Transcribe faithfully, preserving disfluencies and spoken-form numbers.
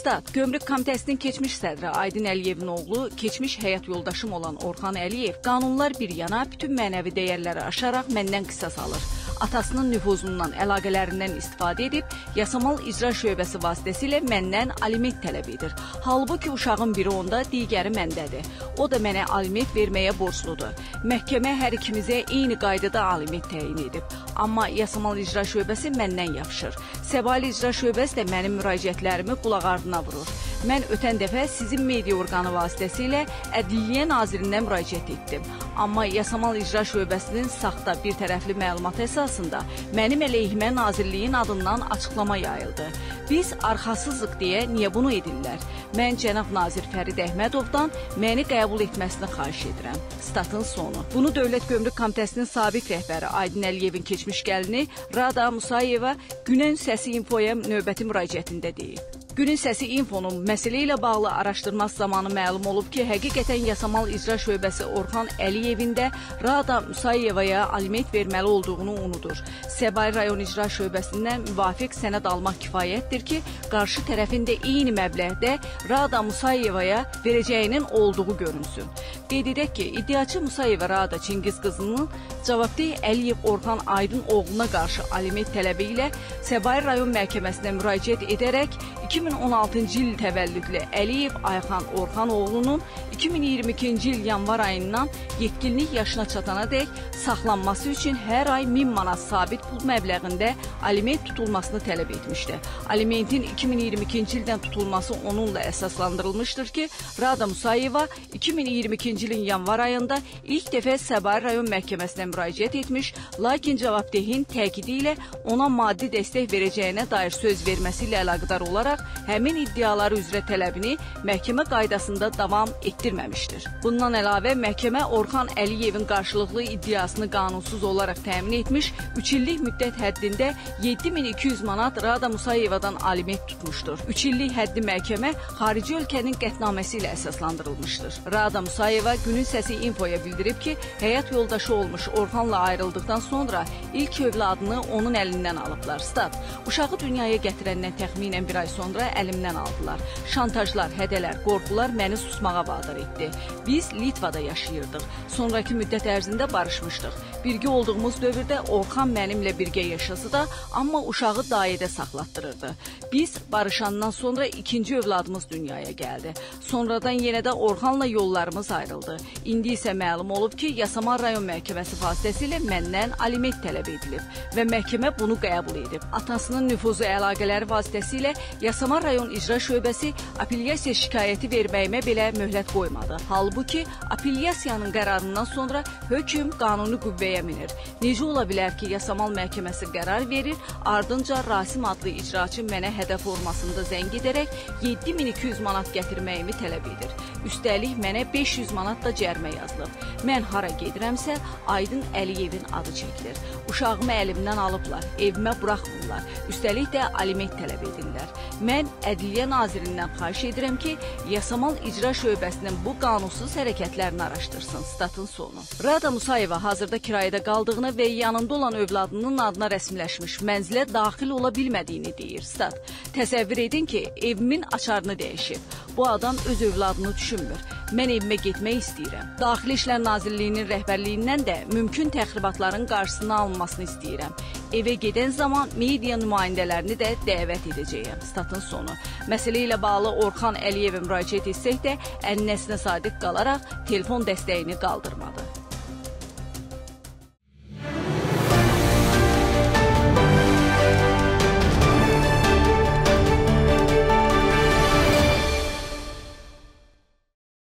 Stat, Gömrük Komitəsinin keçmiş sədri Aydın Əliyevin oğlu, keçmiş həyat yoldaşım olan Orxan Əliyev qanunlar bir yana bütün mənəvi dəyərləri aşaraq məndən qisas alır. Atasının nüfuzundan, əlaqələrindən istifadə edib, Yasamal İcra Şöbəsi vasitəsilə məndən aliment tələb edir. Halbuki uşağın biri onda, digəri məndədir. O da mənə aliment verməyə borcludur. Məhkəmə hər ikimizə eyni qaydada aliment təyin edib. Amma Yasamal İcra Şöbəsi məndən yapışır. Səbail İcra Şöbəsi də mənim müraciətlərimi qulaq ardına vurur. Mən ötən dəfə sizin media orqanı vasitəsilə Ədliyyə Nazirindən müraciət etdim. Amma Yasamal İcra Şöbəsinin saxta bir tərəfli məlumat əsasında mənim əleyhimə Nazirliyin adından açıqlama yayıldı. Biz arxasızıq deyə niyə bunu edirlər? Mən cənab Nazir Fərid Əhmədovdan məni qəbul etməsini xahiş edirəm. Statın sonu. Bunu Dövlət Gömrük Komitəsinin sabiq rəhbəri Aydın Əliyevin keçmiş gəlini Rada Musayeva Günün Səsi İnfoya növbəti müraciətində deyib. Günün Səsi İnfonun məsələ ilə bağlı araşdırması zamanı məlum olub ki, həqiqətən Yasamal İcra Şöbəsi Orxan Əliyevində Rada Musayevaya aliment verməli olduğunu unudur. Səbail Rayon İcra Şöbəsindən müvafiq sənəd almaq kifayətdir ki, qarşı tərəfində eyni məbləğdə Rada Musayevaya verəcəyinin olduğu görünsün. Qeyd edək ki, iddiaçı Musayeva Rada Çingiz qızının cavabdeh Əliyev Orxan Aydın oğluna qarşı aliment tələbi ilə Səbail Rayon Məhkəməsinə müraciət edərək iki min on altıncı il təvəllüdlü Əliyev Ayxan Orxan oğlunun iki min iyirmi ikinci il yanvar ayından yetkinlik yaşına çatana dək saxlanması üçün hər ay min manat sabit pul məbləğində aliment tutulmasını tələb etmişdi. Alimentin iki min iyirmi ikinci ildən tutulması onunla əsaslandırılmışdır ki, Rada Musayeva iki min iyirmi ikinci ilin yanvar ayında ilk dəfə Səbail Rayon Məhkəməsinə müraciət etmiş, lakin cavabdehin təkidi ilə ona maddi dəstək verəcəyinə dair söz verməsi ilə əlaqədar olaraq həmin iddiaları üzrə tələbini məhkəmə qaydasında davam etdirməmişdir. Bundan əlavə, məhkəmə Orxan Əliyevin qarşılıqlı iddiasını qanunsuz olaraq təmin etmiş, üç illik müddət həddində yeddi min iki yüz manat Rada Musayevadan aliment tutmuşdur. üç illik həddi məhkəmə xarici ölkənin qətnaməsi ilə əsaslandırılmışdır. Rada Musayeva Günün Səsi İnfoya bildirib ki, həyat yoldaşı olmuş Orxanla ayrıldıqdan sonra ilk övladını onun əlindən alıblar. Stat, uşağı dünyaya gətirəndən təxminən bir ay sonra əlimdən aldılar. Şantajlar, hədələr, qorxular məni susmağa vadar etdi. Biz Litvada yaşayırdıq. Sonraki müddət ərzində barışmışdıq. Birgə olduğumuz dövrdə Orxan mənimlə birgə yaşası da, amma uşağı dayədə saxlatdırırdı. Biz barışandan sonra ikinci övladımız dünyaya gəldi. Sonradan yenə də Orxanla yollarımız ayrıldı. İndi isə məlum olub ki, Yasamal Rayon Məhkəməsi vasitəsilə məndən aliment tələb edilib və məhkəmə bunu qəbul edib. Atasının nüfuzu əlaqələri vasitəsilə Yasamal Rayon İcra Şöbəsi apellyasiya şikayəti verməyimə belə möhlət qoymadı. Halbuki, apellyasiyanın qərarından sonra hökm qanuni qüvvəyə minir. Necə ola bilər ki, Yasamal Məhkəməsi qərar verir, ardınca Rasim adlı icraçı mənə hədəf formasında zəng edərək yeddi min iki yüz manat gətirməyimi tələb edir. Üstəlik, mənə beş yüz manat da cərimə yazılıb. Mən hara gedirəmsə, Aydın Əliyevin adı çəkilir. Uşağımı əlimdən alıblar, evimə buraxmırlar. Üstəlik də aliment tələb edirlər. Mən Ədliyyə Nazirindən xahiş edirəm ki, Yasamal İcra Şöbəsinin bu qanunsuz hərəkətlərini araşdırsın. Statın sonu. Rada Musayeva hazırda kirayədə qaldığını və yanında olan övladının adına rəsmiləşmiş mənzilə daxil ola bilmədiyini deyir. Stat, təsəvvür edin ki, evimin açarını dəyişib. Bu adam öz övladını düşünmür. Mən evimə getmək istəyirəm. Daxili İşlər Nazirliyinin rəhbərliyindən də mümkün təxribatların qarşısını alınmasını istəyirəm. Evə gedən zaman media nümayəndələrini də dəvət edəcəyəm. Statın sonu. Məsələ ilə bağlı Orxan Əliyevə müraciət etsək də, ənənəsinə sadiq qalaraq telefon dəstəyini qaldırmadı.